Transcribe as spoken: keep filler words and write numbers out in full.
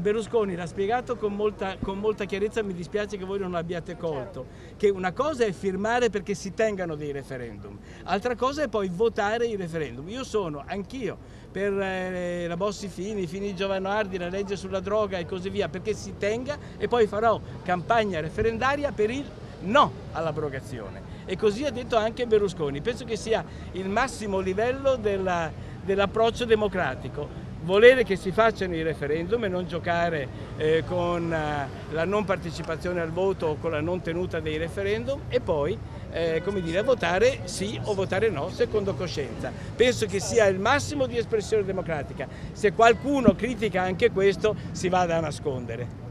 Berlusconi l'ha spiegato con molta, con molta chiarezza, mi dispiace che voi non l'abbiate colto, che una cosa è firmare perché si tengano dei referendum, altra cosa è poi votare i referendum. Io sono anch'io per eh, la Bossi-Fini, i Fini Giovanardi, la legge sulla droga e così via, perché si tenga, e poi farò campagna referendaria per il no all'abrogazione. E così ha detto anche Berlusconi. Penso che sia il massimo livello dell'approccio democratico. Volere che si facciano i referendum e non giocare eh, con eh, la non partecipazione al voto o con la non tenuta dei referendum, e poi eh, come dire, votare sì o votare no secondo coscienza. Penso che sia il massimo di espressione democratica. Se qualcuno critica anche questo, si vada a nascondere.